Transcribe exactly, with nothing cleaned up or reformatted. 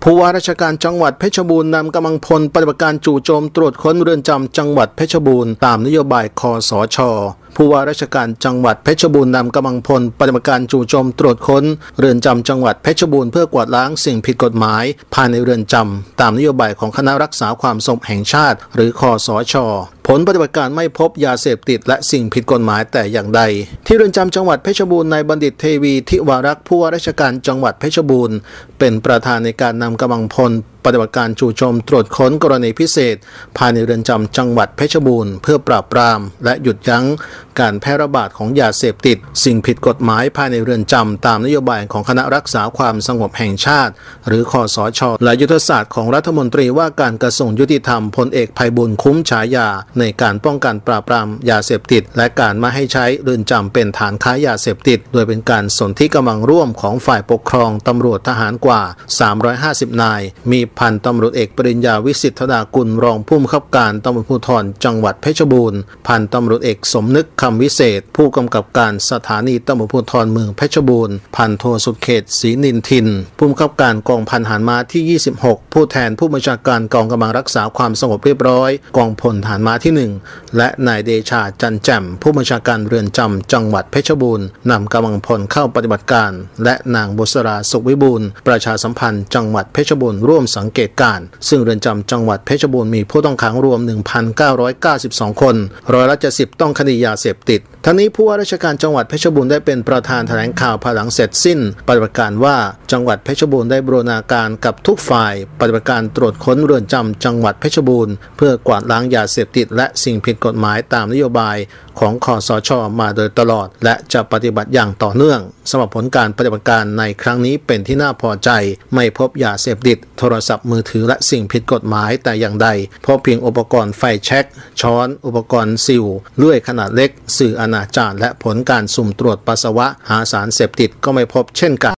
ผู้ว่าราชการจังหวัดเพชรบูรณ์นำกำลังพลปฏิบัติการจู่โจมตรวจค้นเรือนจำจังหวัดเพชรบูรณ์ตามนโยบายคสช.ผู้ว่าราชการจังหวัดเพชรบูรณ์นำกำลังพลปฏิบัติการจู่โจมตรวจค้นเรือนจำจังหวัดเพชรบูรณ์เพื่อกวาดล้างสิ่งผิดกฎหมายภายในเรือนจำตามนโยบายของคณะรักษาความสงบแห่งชาติหรือคสช.ผลปฏิบัติการไม่พบยาเสพติดและสิ่งผิดกฎหมายแต่อย่างใดที่เรือนจำจังหวัดเพชรบูรณ์นายบัณฑิตเทวีทิวารักษ์ผู้ว่าราชการจังหวัดเพชรบูรณ์เป็นประธานในการนำกำลังพลปฏิบัติการจู่โจมตรวจค้นกรณีพิเศษภายในเรือนจำจังหวัดเพชรบูรณ์เพื่อปราบปรามและหยุดยั้งการแพร่ระบาดของยาเสพติดสิ่งผิดกฎหมายภายในเรือนจำตามนโยบายของคณะรักษาความสงบแห่งชาติหรือคสช.และยุทธศาสตร์ของรัฐมนตรีว่าการกระทรวงยุติธรรมพลเอกไพบูลย์คุ้มฉายาในการป้องกันปราบปรามยาเสพติดและการไม่ให้ใช้เรือนจำเป็นฐานค้ายาเสพติดโดยเป็นการสนธิกำลังร่วมของฝ่ายปกครองตำรวจทหารกว่าสามร้อยห้าสิบนายมีพันตำรวจเอกปริญญาวิสิทธนากุลรองผู้บังคับการตำรวจภูธรจังหวัดเพชรบูรณ์พันตำรวจเอกสมนึกคำวิเศษผู้กำกับการสถานีตำรวจภูธรเมืองเพชรบูรณ์พันโทสุดเขตศรีนินทินผู้กำกับการกองพันทหารม้าที่ยี่สิบหกผู้แทนผู้บัญชาการกองกำลังรักษาความสงบเรียบร้อยกองพลทหารม้าที่หนึ่งและนายเดชาจันแจ่มผู้บัญชาการเรือนจำจังหวัดเพชรบูรณ์นำกำลังพลเข้าปฏิบัติการและนางบุษราสุขวิบูลย์ประชาสัมพันธ์จังหวัดเพชรบูรณ์ร่วมสังเกตการณ์ซึ่งเรือนจำจังหวัดเพชรบูรณ์มีผู้ต้องขังรวม หนึ่งพันเก้าร้อยเก้าสิบสอง คนร้อยละเจ็ดสิบต้องคดียาเสพติดทั้งนี้ผู้ว่าราชการจังหวัดเพชรบูรณ์ได้เป็นประธานแถลงข่าวภายหลังเสร็จสิ้นปฏิบัติการว่าจังหวัดเพชรบูรณ์ได้บูรณาการกับทุกฝ่ายปฏิบัติการตรวจค้นเรือนจำจังหวัดเพชรบูรณ์เพื่อกวาดล้างยาเสพติดและสิ่งผิดกฎหมายตามนโยบายของคสช.มาโดยตลอดและจะปฏิบัติอย่างต่อเนื่องสำหรับผลการปฏิบัติการในครั้งนี้เป็นที่น่าพอใจไม่พบยาเสพติดโทรศัพท์มือถือและสิ่งผิดกฎหมายแต่อย่างใดพบเพียงอุปกรณ์ไฟแช็กช้อนอุปกรณ์ซิลเลื่อยขนาดเล็กสื่ออนาจารและผลการสุ่มตรวจปัสสาวะหาสารเสพติดก็ไม่พบเช่นกัน